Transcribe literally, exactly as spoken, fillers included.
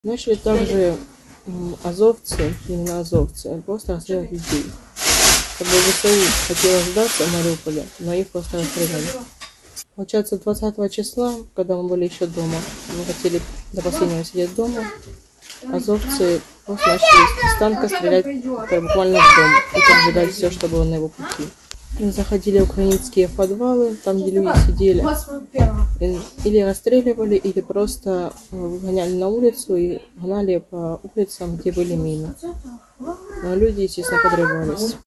Начали также м, азовцы, именно азовцы, просто расстрелять людей. Как бы ВСУ хотела сдаться в Мариуполе, но их просто расстреляли. Получается, двадцатого числа, когда мы были еще дома, мы хотели до последнего сидеть дома, азовцы просто начали с танка стрелять буквально в дом и поджигать все, что было на его пути. Мы заходили в украинские подвалы, там, где люди сидели, или расстреливали, или просто выгоняли на улицу и гнали по улицам, где были мины. Но люди, естественно, подрывались.